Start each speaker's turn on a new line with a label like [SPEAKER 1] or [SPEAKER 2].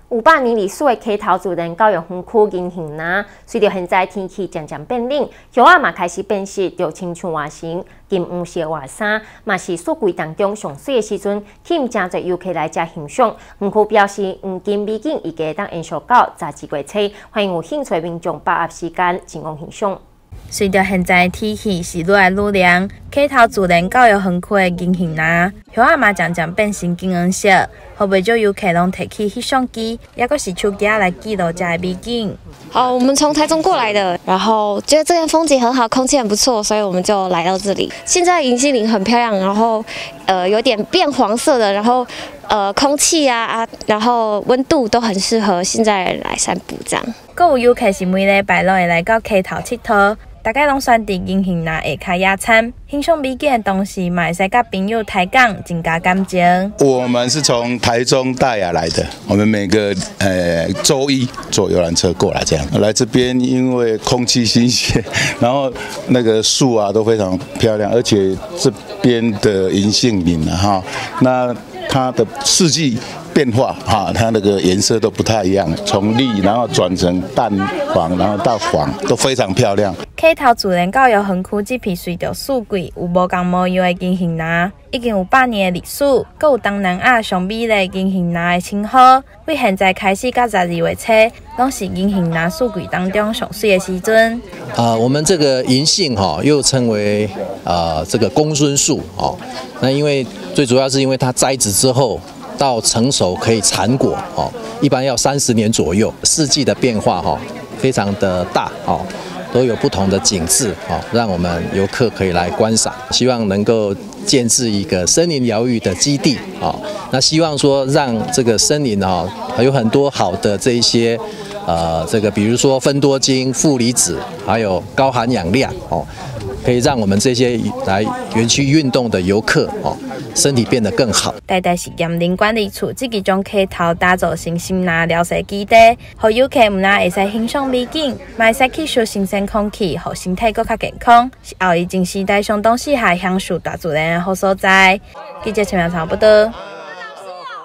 [SPEAKER 1] 500年历史的溪头自然教育园区进行啦。随着现在天气渐渐变冷，叶仔嘛开始变色，就亲像外形，金黄色的外衫，嘛是雪柜当中上水的时阵，吸引真侪游客来遮欣赏。园区表示，黄金美景预计当延续到12月初，欢迎有兴趣的民众把握时间前往欣赏。
[SPEAKER 2] 随着现在天气是愈来愈凉，溪头自然教育园区的银杏林，叶仔嘛渐渐变成金黄色，互袂少游客拢摕起翕相机，也阁是手机来记录遮的美景。
[SPEAKER 3] 好，我们从台中过来的，然后觉得这边风景很好，空气很不错，所以我们就来到这里。现在银杏林很漂亮，然后有点变黄色的，然后空气然后温度都很适合现在来散步这样。
[SPEAKER 2] 阁有游客是每礼拜拢会来到溪头佚佗。 大家拢选伫银杏林下骹野餐，欣赏美景的同时，嘛会使甲朋友抬杠，增加感情。
[SPEAKER 4] 我们是从台中大雅来的，我们每个周一坐游览车过来，这样来这边，因为空气新鲜，然后那个树啊都非常漂亮，而且这边的银杏林哈，那它的四季。 变化哈，它那个颜色都不太一样，从绿然后转成淡黄，然后到黄，都非常漂亮。
[SPEAKER 2] 溪头自然教育园区这片随着四季有无同模样的银杏林，已经有100年的历史，阁有东南亚上美丽银杏林的称号。为现在开始到12月初，拢是银杏林四季当中上水的时阵。
[SPEAKER 5] 我们这个银杏又称为这个公孙树那因为最主要是因为它栽植之后。 到成熟可以产果一般要30年左右。四季的变化非常的大都有不同的景致让我们游客可以来观赏。希望能够建置一个森林疗愈的基地那希望说让这个森林有很多好的这一些这个比如说芬多精、负离子，还有高含氧量可以让我们这些来园区运动的游客身体变得更好。
[SPEAKER 2] 台大实验林管理处积极将溪头打造成森林疗愈基地，让游客唔但会使欣赏美景，嘛会使吸收新鲜空气，让身体更加健康，是后疫情时代相当适合享受大自然的好所在。记者陈苗超报道。